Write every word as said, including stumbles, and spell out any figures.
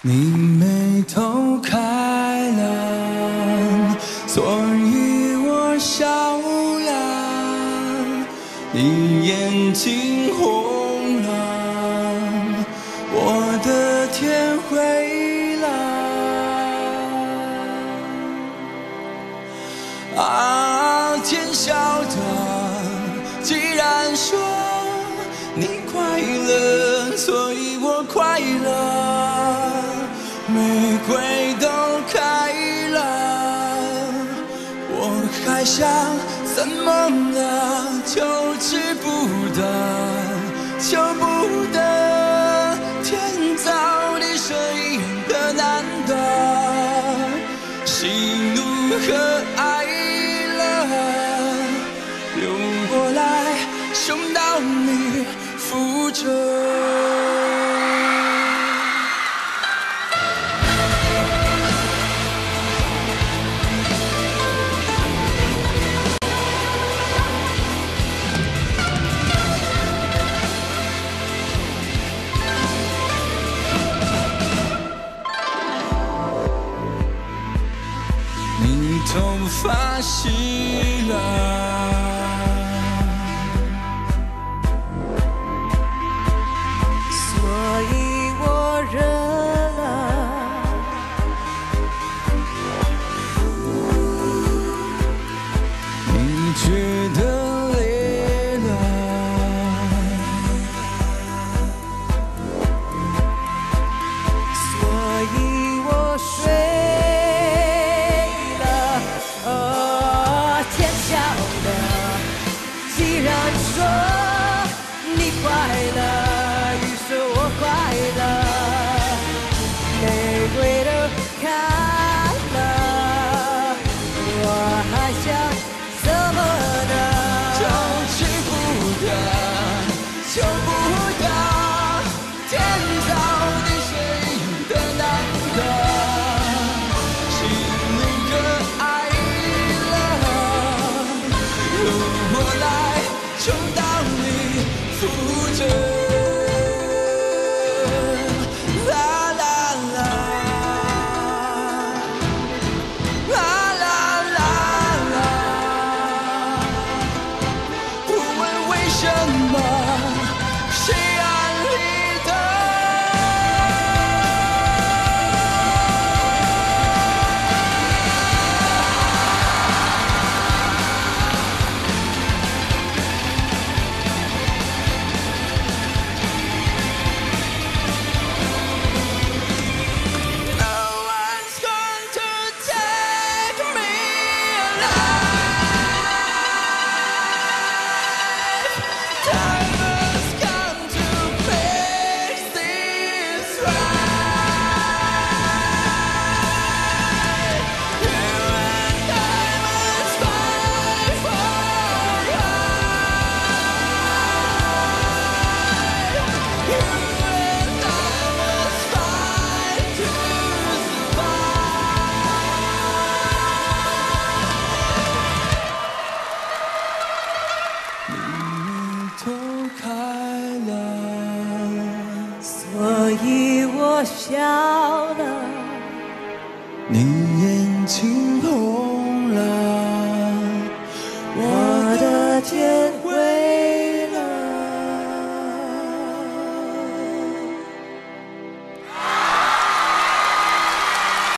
你眉头开了，所以我笑了。你眼睛红了，我的天灰了。啊，天晓得，既然说你快乐，所以我快乐。玫瑰都开了，我还想怎么了？就知不得，求不得，天造地设一样的难得，喜怒和哀乐，由我来送到你覆辙。头发稀了， 所以我忍了。 你觉得累了， 所以我睡。既然说你快乐，于是我快乐，玫瑰都开了，我还想怎么呢？ 就知不得，求不得，天造地设一样的难得，喜怒和哀乐，由我来送到你覆辙。啦啦啦，啦啦啦啦，不问为什么，谁安理得？ 所以我笑了， 你眼睛红了， 我的天。